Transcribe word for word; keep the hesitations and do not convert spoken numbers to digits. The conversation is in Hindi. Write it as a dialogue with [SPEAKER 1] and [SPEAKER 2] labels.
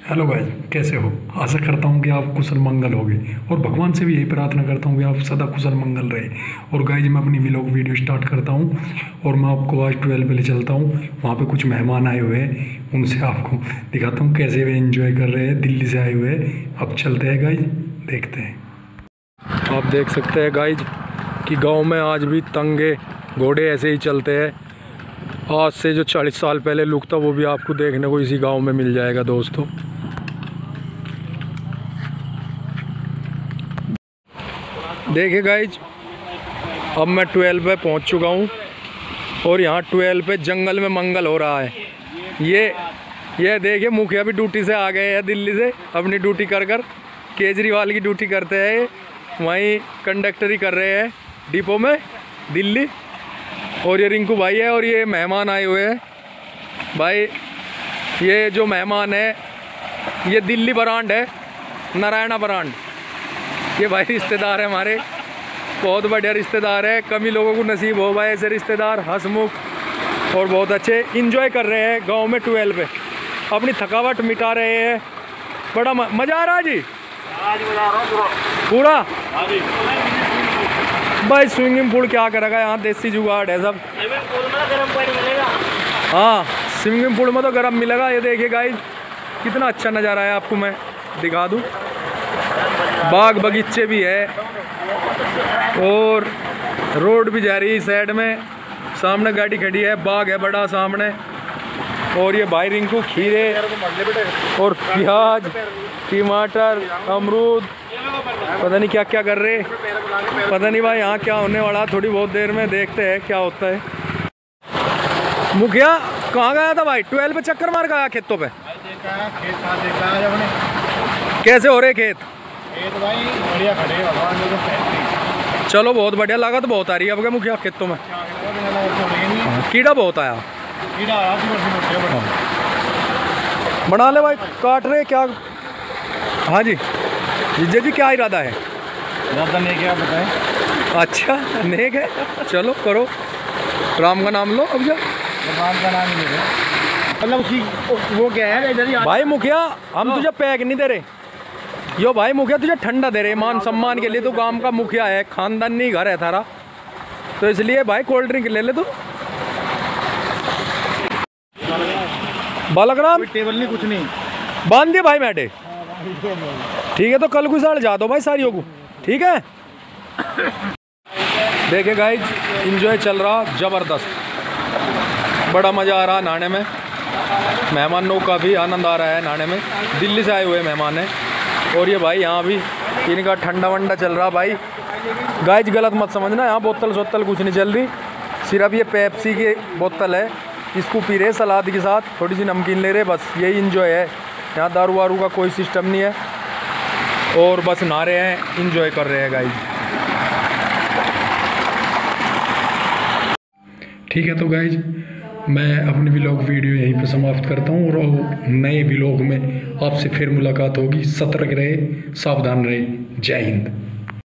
[SPEAKER 1] हेलो गाइस, कैसे हो? आशा करता हूँ कि आप कुशल मंगल होगे और भगवान से भी यही प्रार्थना करता हूँ कि आप सदा कुशल मंगल रहे। और गाइस, मैं अपनी व्लॉग वीडियो स्टार्ट करता हूँ और मैं आपको आज ट्वेल्व पे ले चलता हूँ। वहाँ पे कुछ मेहमान आए हुए हैं, उनसे आपको दिखाता हूँ कैसे वे एंजॉय कर रहे हैं। दिल्ली से आए हुए हैं। अब चलते हैं गाइस, देखते हैं। आप देख सकते हैं गाइस कि गाँव में आज भी तंगे घोड़े ऐसे ही चलते हैं। आज से जो चालीस साल पहले लुक था वो भी आपको देखने को इसी गांव में मिल जाएगा दोस्तों। देखिए गाइज, अब मैं ट्वेल्व पे पहुंच चुका हूं और यहाँ ट्वेल्व पे जंगल में मंगल हो रहा है। ये ये देखिए, मुखिया भी ड्यूटी से आ गए हैं दिल्ली से, अपनी ड्यूटी कर कर केजरीवाल की ड्यूटी करते हैं। वहीं कंडक्टरी कर रहे हैं डिपो में दिल्ली। और ये रिंकू भाई है और ये मेहमान आए हुए हैं। भाई ये जो मेहमान है ये दिल्ली ब्रांड है, नारायणा ब्रांड। ये भाई रिश्तेदार है हमारे, बहुत बढ़िया रिश्तेदार है। कम ही लोगों को नसीब हो भाई ऐसे रिश्तेदार, हंसमुख और बहुत अच्छे। इंजॉय कर रहे हैं गांव में ट्वेल्व पे, अपनी थकावट मिटा रहे हैं। बड़ा मज़ा आ रहा है जी, पूरा। भाई स्विमिंग पूल क्या करेगा, यहाँ देसी जुगाड़ है सब। हाँ, स्विमिंग पूल में तो गर्म मिलेगा। ये देखिए गाइस, कितना अच्छा नज़ारा है, आपको मैं दिखा दूँ। बाग बगीचे भी है और रोड भी जा रही है साइड में। सामने गाड़ी खड़ी है, बाग है बड़ा सामने। और ये भाई रिंकू खीरे और प्याज, टमाटर, अमरूद, पता नहीं क्या क्या कर रहे, पता नहीं भाई यहाँ क्या होने वाला। थोड़ी बहुत देर में देखते हैं क्या होता है। मुखिया कहाँ गया था भाई? ट्वेल्व पे चक्कर मार गया खेतों पे। कैसे हो रहे खेत?
[SPEAKER 2] खेत भाई बढ़िया खड़े हैं।
[SPEAKER 1] चलो बहुत बढ़िया, लागत बहुत आ रही है अब क्या मुखिया खेतों में? कीड़ा बहुत आया।
[SPEAKER 2] कीड़ा
[SPEAKER 1] बना ले भाई, काट रहे क्या? हाँ जी जीजा जी, क्या इरादा है?
[SPEAKER 2] ज़्यादा नहीं, क्या बताएं।
[SPEAKER 1] अच्छा नेक है, चलो करो, राम का नाम लो। अब जा
[SPEAKER 2] राम का नाम ही नहीं है, मतलब उसकी वो क्या है इधर ही।
[SPEAKER 1] भाई मुखिया, हम तुझे पैक नहीं दे रहे। यो भाई मुखिया तुझे ठंडा दे रहे, मान सम्मान के लिए। तो गांव का मुखिया है, खानदानी घर है थारा, तो इसलिए भाई कोल्ड ड्रिंक ले ले तू। बालकराम
[SPEAKER 2] टेबल नहीं, कुछ नहीं
[SPEAKER 1] बांध दिए भाई मैटे। ठीक है, तो कल को साढ़े जा दो भाई सारियों को, ठीक है। देखिए गाइज, इंजॉय चल रहा ज़बरदस्त, बड़ा मज़ा आ रहा नहाने में। मेहमानों का भी आनंद आ रहा है नहाने में। दिल्ली से आए हुए मेहमान हैं। और ये भाई यहाँ भी इनका ठंडा वंडा चल रहा। भाई गाइज गलत मत समझना, यहाँ बोतल सोतल कुछ नहीं चल रही, सिर्फ ये पेप्सी की बोतल है, इसको पी रहे सलाद के साथ, थोड़ी सी नमकीन ले रहे, बस यही इंजॉय है। यहाँ दारू वारू का कोई सिस्टम नहीं है और बस नहा रहे हैं, इंजॉय कर रहे हैं गाइज। ठीक है, तो गाइज मैं अपनी व्लॉग वीडियो यहीं पर समाप्त करता हूँ और नए व्लॉग में आपसे फिर मुलाकात होगी। सतर्क रहे, सावधान रहे। जय हिंद।